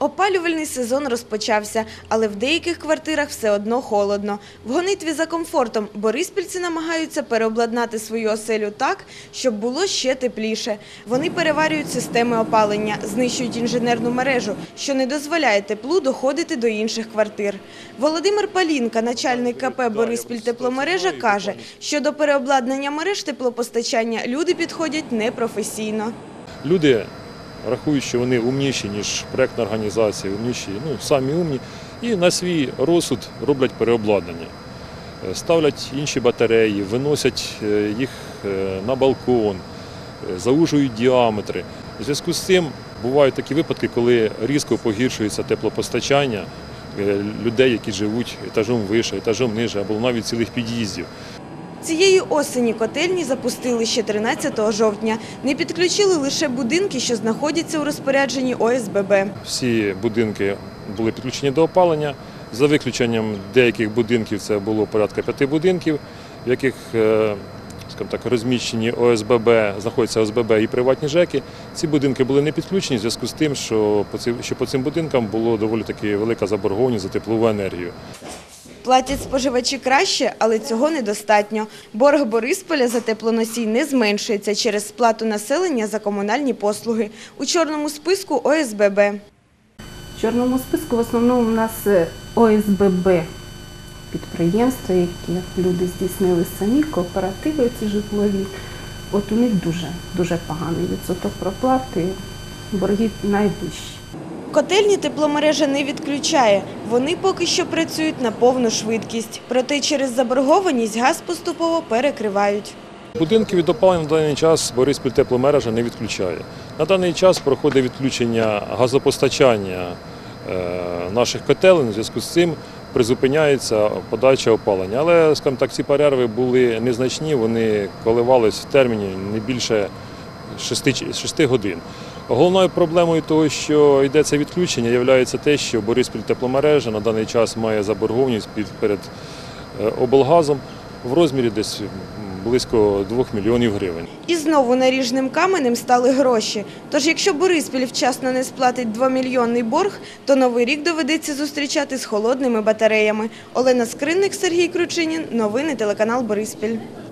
Опалювальний сезон розпочався, але в деяких квартирах все одно холодно. В гонитві за комфортом бориспільці намагаються переобладнати свою оселю так, щоб було ще тепліше. Вони переварюють системи опалення, знищують інженерну мережу, що не дозволяє теплу доходити до інших квартир. Володимир Палінка, начальник КП «Бориспільтепломережа», каже, що до переобладнання мереж теплопостачання люди підходять непрофесійно. Люди рахують, що вони умніші, ніж проєктна організація, умніші, самі умні, і на свій розсуд роблять переобладнання. Ставлять інші батареї, виносять їх на балкон, заужують діаметри. У зв'язку з цим бувають такі випадки, коли різко погіршується теплопостачання людей, які живуть етажом вище, етажом ниже, або навіть цілих під'їздів. Цієї осені котельні запустили ще 13 жовтня. Не підключили лише будинки, що знаходяться у розпорядженні ОСББ. Всі будинки були підключені до опалення. За виключенням деяких будинків, це було порядка 5 будинків, в яких розміщені ОСББ, знаходяться ОСББ і приватні ЖЕКи. Ці будинки були не підключені в зв'язку з тим, що по цим будинкам було доволі таки велика заборгованість за теплову енергію. Платять споживачі краще, але цього недостатньо. Борг Борисполя за теплоносій не зменшується через сплату населення за комунальні послуги. У чорному списку ОСББ. В чорному списку в основному у нас ОСББ, підприємства, які люди здійснили самі, кооперативи ці житлові. От у них дуже поганий відсоток проплати, борги найвищі. Котельні тепломережа не відключає. Вони поки що працюють на повну швидкість. Проте через заборгованість газ поступово перекривають. Будинки від опалення на даний час Бориспільтепломережа не відключає. На даний час проходить відключення газопостачання наших котелень, у зв'язку з цим призупиняється подача опалення. Але, скажімо так, ці перерви були незначні, вони коливались в терміні не більше 6 годин. Головною проблемою того, що йдеться відключення, є те, що Бориспільтепломережа на даний час має заборгованість перед облгазом в розмірі десь близько 2 мільйонів гривень. І знову наріжним каменем стали гроші. Тож якщо Бориспіль вчасно не сплатить 2-мільйонний борг, то Новий рік доведеться зустрічати з холодними батареями. Олена Скринник, Сергій Кручинін. Новини телеканал Бориспіль.